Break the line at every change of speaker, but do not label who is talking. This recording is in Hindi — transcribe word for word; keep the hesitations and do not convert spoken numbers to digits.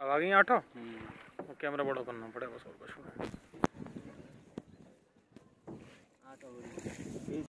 अब आ गई आठो। कैमरा बड़ा करना पड़ेगा बस और कुछ नहीं।